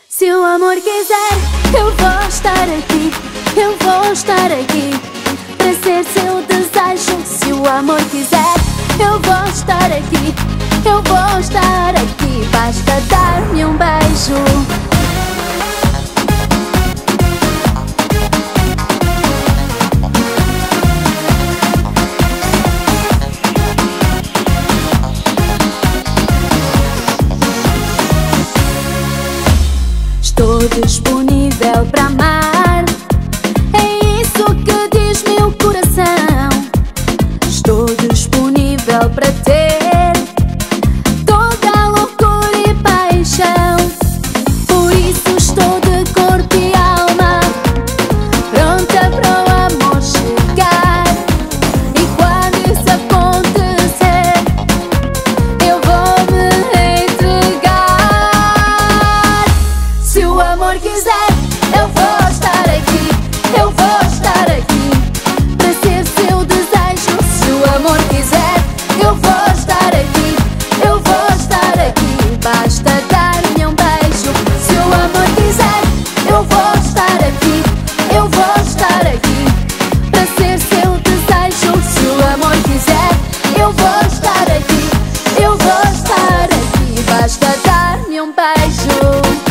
Se o amor quiser, eu vou estar aqui, eu vou estar aqui para ser seu desejo. Se o amor quiser, eu vou estar aqui, eu vou estar aqui. Basta dar-me um beijo. Estou disponível para amar, é isso que diz meu coração. Estou disponível para ter toda a loucura e paixão. Por isso estou de corpo e alma pronta para o amor chegar. E quando isso acontecer, eu vou me entregar. Se o amor quiser, eu vou estar aqui, eu vou estar aqui para ser seu desejo. Se o amor quiser, eu vou estar aqui, eu vou estar aqui. Basta dar-me um beijo. Se o amor quiser, eu vou estar aqui, eu vou estar aqui para ser seu desejo. Se o amor quiser, eu vou estar aqui, eu vou estar aqui. Basta dar-me um beijo.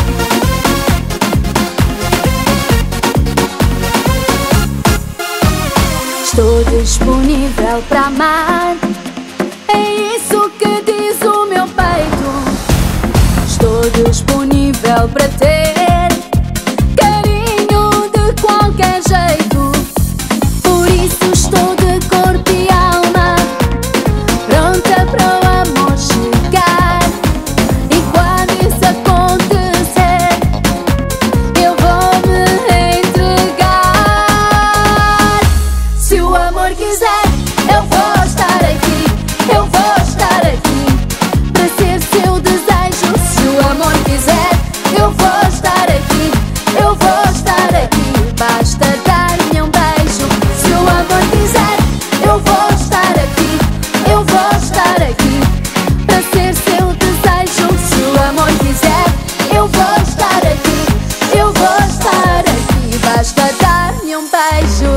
Estou disponível para amar, é isso que diz o meu peito. Estou disponível para ter carinho de qualquer jeito. Por isso estou de corpo e alma pronta para o amor chegar. E quando isso acontecer, eu vou me entregar. Se o amor quiser, eu vou estar aqui, eu vou estar aqui para ser seu desejo. Se o amor quiser, eu vou estar aqui, eu vou estar aqui. Basta dar-me um beijo. Se o amor quiser, eu vou estar aqui, eu vou estar aqui para ser seu desejo. Se o amor quiser, eu vou estar aqui, eu vou estar aqui. Basta dar-me um beijo.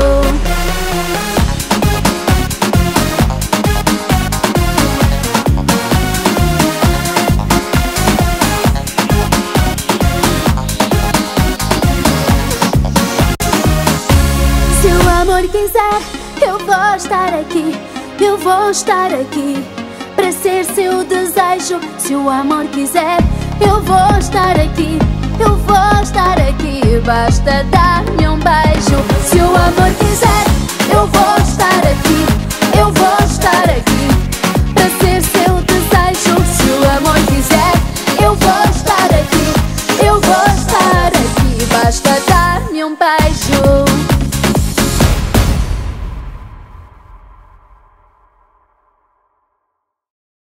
Se o amor quiser, eu vou estar aqui, eu vou estar aqui para ser seu desejo. Se o amor quiser, eu vou estar aqui, eu vou estar aqui. Basta dar-me um beijo. Se o amor quiser,